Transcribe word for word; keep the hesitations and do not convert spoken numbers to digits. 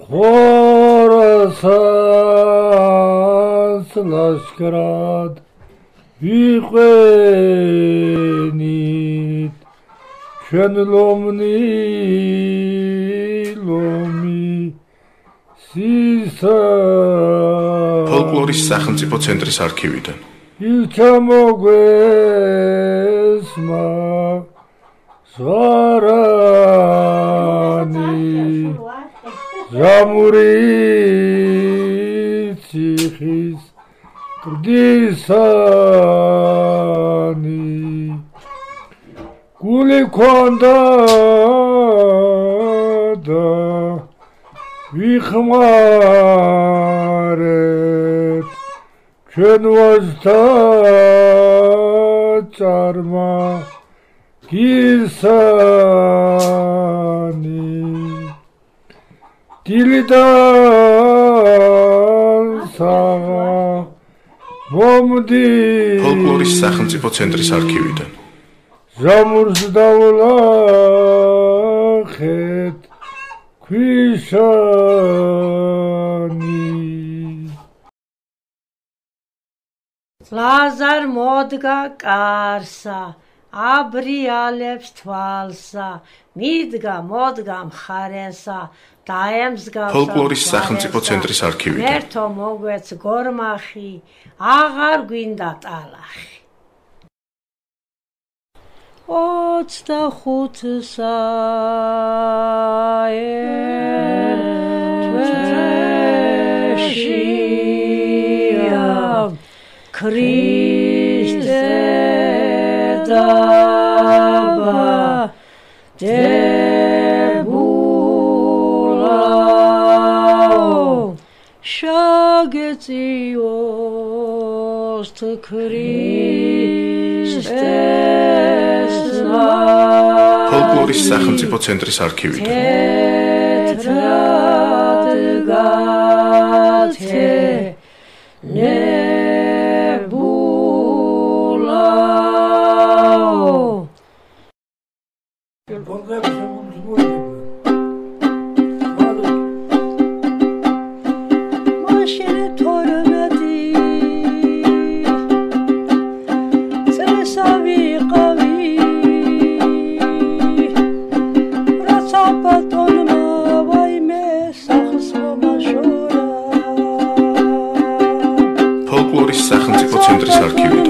ხორასანს ლაშქრად ვიყვენით ჩვენ ლომნი ლომი სისა ფოლკლორის სახელმწიფო ცენტრის არქივიდან ილჩამოგვესმა ზვარანი ზამური ციხის კრდისანი გული ქონდა და ვიხმარეთ ჩვენ ვაჟთა ჭარმა გისანი დილიდან საღა მომდი ფოლკლორის სახელმწიფო ცენტრის არქივიდან ზამურს დავლახეთ ქვიშანი ლაზარ მოდგა კარსა აბრიალებს თვალსა მიდგა მოდგა მხარესა დაემსგავსა ფოლკლორის სახელმწიფო ცენტრის არქივიდან ერთო მოგვეც გორმახი აღარ გვინდა ტალახი ოცდახუთსა ერთვეშია ქრისტე დაბა დებულაო შაგეწიოს ქრისტეს ფოლკლორის სახელმწიფო ცენტრის არქივიდან თეთრად გათე ფოლკლორის სახელმწიფო ცენტრის არქივიდან